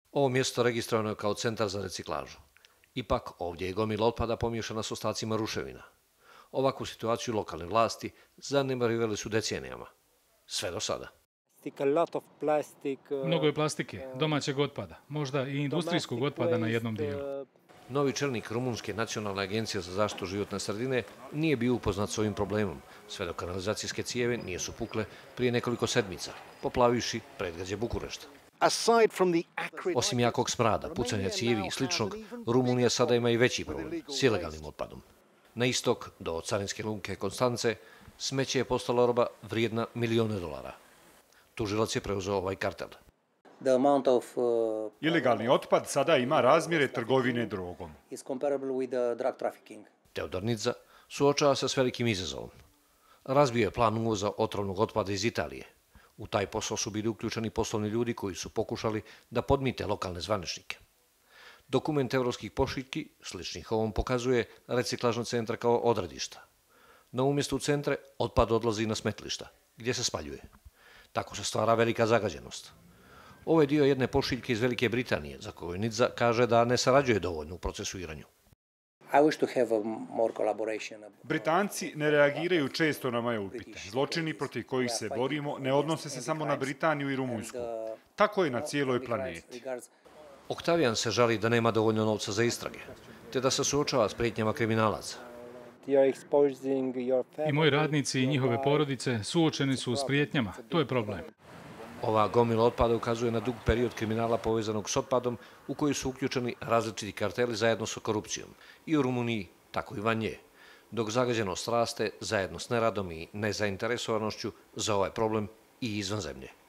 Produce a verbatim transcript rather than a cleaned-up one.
Ovo mjesto registrovano je kao centar za reciklažu. Ipak ovdje je gomila otpada pomiješana s ostacima ruševina. Ovakvu situaciju lokalne vlasti zanemarivali su decenijama. Sve do sada. Mnogo je plastike, domaćeg otpada, možda i industrijskog otpada na jednom dijelu. Novi čelnik Rumunjske nacionalne agencije za zaštitu životne sredine nije bio upoznat s ovim problemom, sve dok kanalizacijske cijeve nisu pukle prije nekoliko sedmica, poplavivši predgrađe Bukurešta. Osim jakog smrada, pucanja cijevi i sličnog, Rumunija sada ima i veći problem s ilegalnim otpadom. Na istok, do carinske luke Konstance, smeće je postala roba vrijedna milijone dolara. Tužilac je preuzeo ovaj kartel. Ilegalni otpad sada ima razmjere trgovine drogom. Teodor Nidza suočava se s velikim izazovom. Razbio je plan uvoza otrovnog otpada iz Italije. U taj posao su bili uključeni poslovni ljudi koji su pokušali da podmite lokalne zvaničnike. Dokument evropskih pošiljki, sličnih ovom, pokazuje reciklažne centra kao odredišta. Na umjesto u centre otpad odlazi na smetlišta, gdje se spaljuje. Tako se stvara velika zagađenost. Ovo je dio jedne pošiljke iz Velike Britanije, za koju Nidza kaže da ne sarađuje dovoljno u procesuiranju. Britanci ne reagiraju često na moje upite. Zločini protiv kojih se borimo ne odnose se samo na Britaniju i Rumunjsku. Tako je na cijeloj planeti. Oktavijan se žali da nema dovoljno novca za istrage, te da se suočava s prijetnjama kriminalaca. I moji radnici i njihove porodice suočeni su s prijetnjama. To je problem. Ova gomila otpada ukazuje na dug period kriminala povezanog s otpadom u koji su uključeni različiti karteli zajedno sa korupcijom. I u Rumuniji, tako i van nje. Dok zagađenost raste zajedno s neradom i nezainteresovanošću za ovaj problem i izvan zemlje.